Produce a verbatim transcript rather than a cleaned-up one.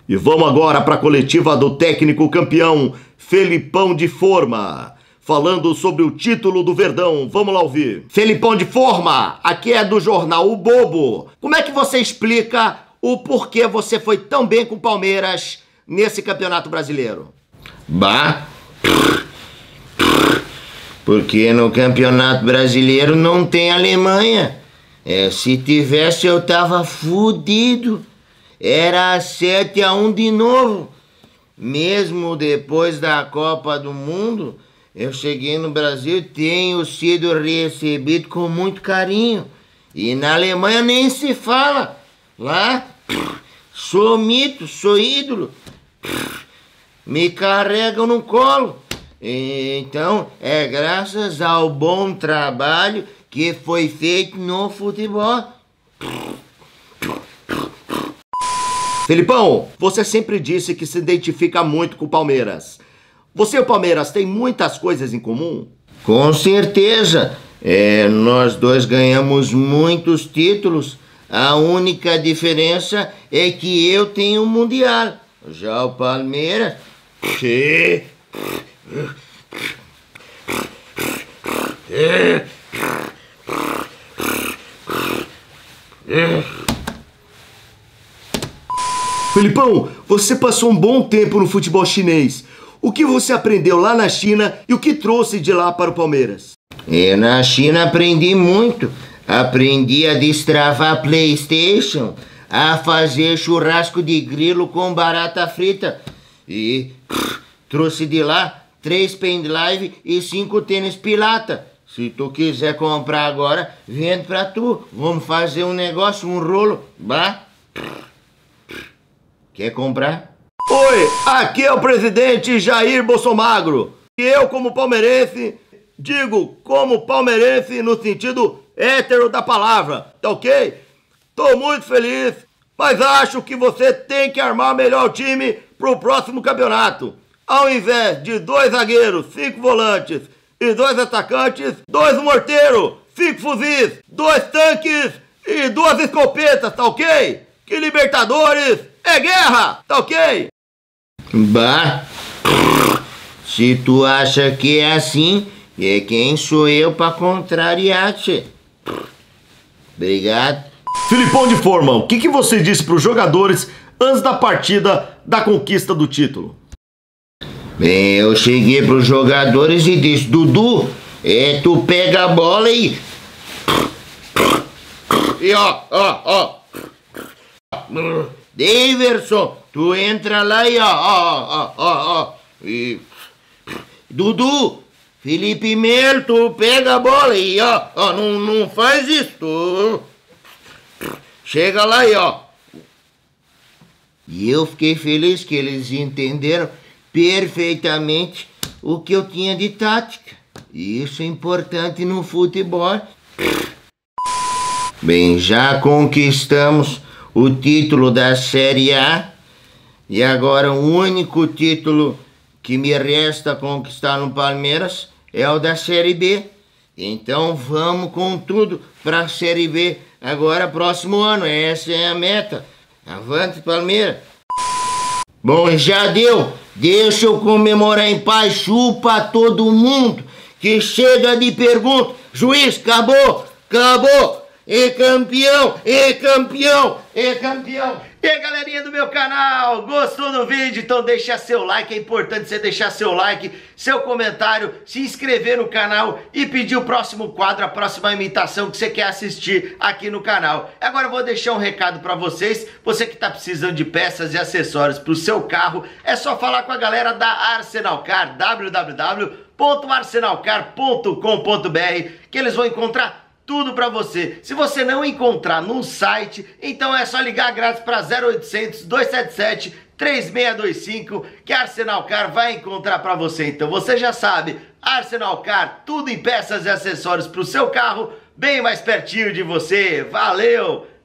E vamos agora para a coletiva do técnico campeão Felipão de Forma, falando sobre o título do Verdão. Vamos lá ouvir. Felipão de Forma, aqui é do jornal O Bobo. Como é que você explica o porquê você foi tão bem com o Palmeiras nesse Campeonato Brasileiro? Bah, porque no Campeonato Brasileiro não tem Alemanha. É, se tivesse eu tava fudido. Era sete a um de novo. Mesmo depois da Copa do Mundo, eu cheguei no Brasil e tenho sido recebido com muito carinho. E na Alemanha nem se fala. Lá, sou mito, sou ídolo. Me carregam no colo. Então, é graças ao bom trabalho que foi feito no futebol. Felipão, você sempre disse que se identifica muito com o Palmeiras. Você e o Palmeiras têm muitas coisas em comum? Com certeza. É, nós dois ganhamos muitos títulos. A única diferença é que eu tenho o Mundial. Já o Palmeiras... Felipão, você passou um bom tempo no futebol chinês. O que você aprendeu lá na China e o que trouxe de lá para o Palmeiras? É, na China aprendi muito. Aprendi a destravar PlayStation, a fazer churrasco de grilo com barata frita. E pff, trouxe de lá três pendrive e cinco tênis pirata. Se tu quiser comprar agora, vendo pra tu. Vamos fazer um negócio, um rolo. Bah. Quer comprar? Oi, aqui é o presidente Jair Bolsonaro. E eu, como palmeirense, digo como palmeirense no sentido hétero da palavra, tá ok? Tô muito feliz, mas acho que você tem que armar melhor o time pro próximo campeonato. Ao invés de dois zagueiros, cinco volantes e dois atacantes, dois morteiros, cinco fuzis, dois tanques e duas escopetas, tá ok? Que Libertadores é guerra, tá ok? Bah, se tu acha que é assim, é quem sou eu pra contrariar-te. Obrigado. Felipão de Forma, o que, que você disse pros jogadores antes da partida da conquista do título? Bem, eu cheguei pros jogadores e disse: Dudu, é, tu pega a bola e... E ó, ó, ó. Daverson, tu entra lá e ó, ó, ó, ó, ó. E... Dudu, Felipe Melo, tu pega a bola e ó, ó, não, não faz isso, tu... Chega lá e ó. E eu fiquei feliz que eles entenderam perfeitamente o que eu tinha de tática. E isso é importante no futebol. Bem, já conquistamos o título da Série A. E agora o único título que me resta conquistar no Palmeiras é o da Série B. Então vamos com tudo para a Série B agora próximo ano. Essa é a meta. Avante, Palmeiras. Bom, já deu. Deixa eu comemorar em paz. Chupa todo mundo que chega de pergunta. Juiz, acabou, acabou. E campeão, e campeão, e campeão. E aí, galerinha do meu canal, gostou do vídeo? Então deixa seu like, é importante você deixar seu like, seu comentário, se inscrever no canal e pedir o próximo quadro, a próxima imitação que você quer assistir aqui no canal. Agora eu vou deixar um recado pra vocês, você que tá precisando de peças e acessórios pro seu carro, é só falar com a galera da Arsenal Car, w w w ponto arsenal car ponto com ponto b r, que eles vão encontrar tudo pra você. Se você não encontrar no site, então é só ligar grátis para zero oitocentos, dois sete sete, três seis dois cinco que a Arsenal Car vai encontrar pra você. Então você já sabe, Arsenal Car, tudo em peças e acessórios pro seu carro, bem mais pertinho de você. Valeu!